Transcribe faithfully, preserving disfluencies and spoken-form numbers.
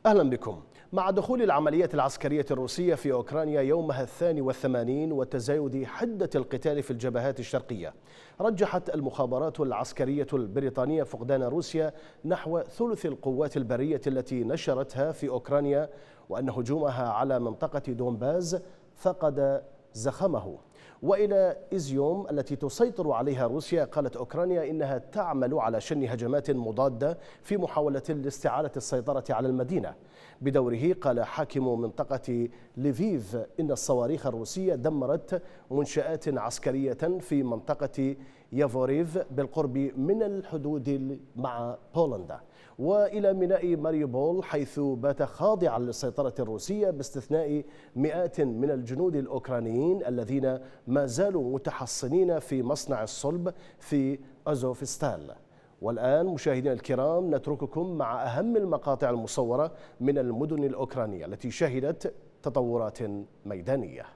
أهلا بكم. مع دخول العملية العسكرية الروسية في أوكرانيا يومها الثاني والثمانين وتزايد حدة القتال في الجبهات الشرقية، رجحت المخابرات العسكرية البريطانية فقدان روسيا نحو ثلث القوات البرية التي نشرتها في أوكرانيا، وأن هجومها على منطقة دونباز فقد زخمه. وإلى إزيوم التي تسيطر عليها روسيا، قالت أوكرانيا إنها تعمل على شن هجمات مضادة في محاولة لاستعادة السيطرة على المدينة. بدوره قال حاكم منطقة ليفيف إن الصواريخ الروسية دمرت منشآت عسكرية في منطقة يافوريف بالقرب من الحدود مع بولندا. وإلى ميناء ماريوبول حيث بات خاضعا للسيطرة الروسية باستثناء مئات من الجنود الأوكرانيين الذين ما زالوا متحصنين في مصنع الصلب في أزوفستال. والآن مشاهدينا الكرام نترككم مع أهم المقاطع المصورة من المدن الأوكرانية التي شهدت تطورات ميدانية.